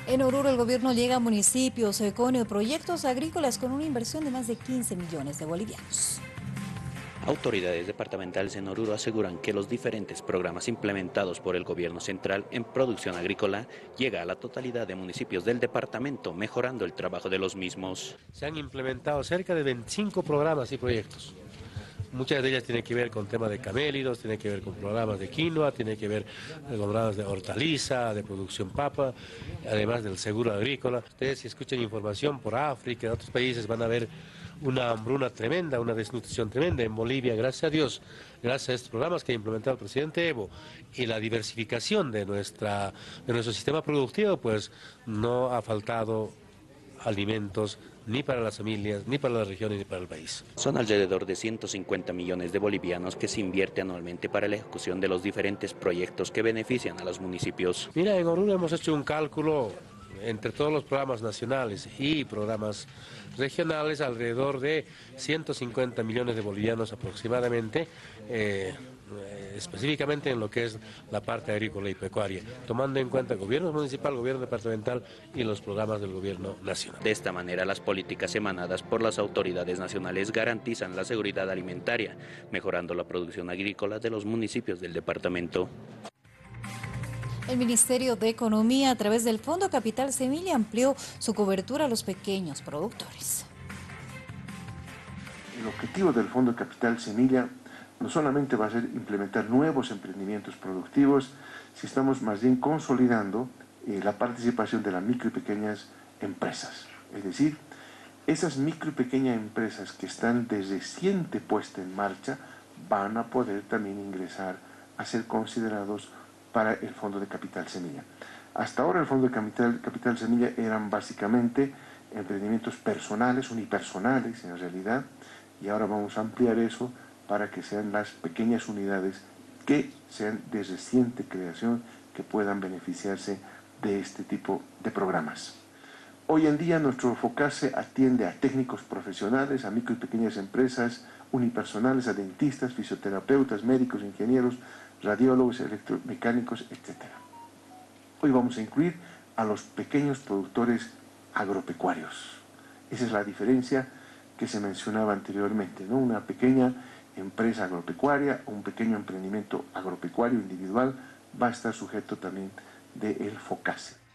En Oruro el gobierno llega a municipios con proyectos agrícolas con una inversión de más de 15 millones de bolivianos. Autoridades departamentales en Oruro aseguran que los diferentes programas implementados por el gobierno central en producción agrícola llega a la totalidad de municipios del departamento, mejorando el trabajo de los mismos. Se han implementado cerca de 25 programas y proyectos. Muchas de ellas tienen que ver con temas de camélidos, tienen que ver con programas de quinoa, tienen que ver con programas de hortaliza, de producción papa, además del seguro agrícola. Ustedes si escuchan información por África, en otros países van a ver una hambruna tremenda, una desnutrición tremenda. En Bolivia, gracias a Dios, gracias a estos programas que ha implementado el presidente Evo y la diversificación de nuestro sistema productivo, pues no ha faltado alimentos ni para las familias, ni para las regiones, ni para el país. Son alrededor de 150 millones de bolivianos que se invierte anualmente para la ejecución de los diferentes proyectos que benefician a los municipios. Mira, en Oruro hemos hecho un cálculo entre todos los programas nacionales y programas regionales, alrededor de 150 millones de bolivianos aproximadamente, específicamente en lo que es la parte agrícola y pecuaria, tomando en cuenta el gobierno municipal, el gobierno departamental y los programas del gobierno nacional. De esta manera, las políticas emanadas por las autoridades nacionales garantizan la seguridad alimentaria, mejorando la producción agrícola de los municipios del departamento. El Ministerio de Economía, a través del Fondo Capital Semilla, amplió su cobertura a los pequeños productores. El objetivo del Fondo Capital Semilla no solamente va a ser implementar nuevos emprendimientos productivos, si estamos más bien consolidando la participación de las micro y pequeñas empresas. Es decir, esas micro y pequeñas empresas que están desde reciente puestas en marcha van a poder también ingresar a ser considerados para el Fondo de Capital Semilla. Hasta ahora el Fondo de Capital Semilla eran básicamente emprendimientos personales, unipersonales en realidad, y ahora vamos a ampliar eso para que sean las pequeñas unidades que sean de reciente creación que puedan beneficiarse de este tipo de programas. Hoy en día nuestro FOCASE atiende a técnicos profesionales, a micro y pequeñas empresas, unipersonales, a dentistas, fisioterapeutas, médicos, ingenieros, radiólogos, electromecánicos, etc. Hoy vamos a incluir a los pequeños productores agropecuarios. Esa es la diferencia que se mencionaba anteriormente, ¿no? Una pequeña empresa agropecuaria o un pequeño emprendimiento agropecuario individual va a estar sujeto también del FOCASE.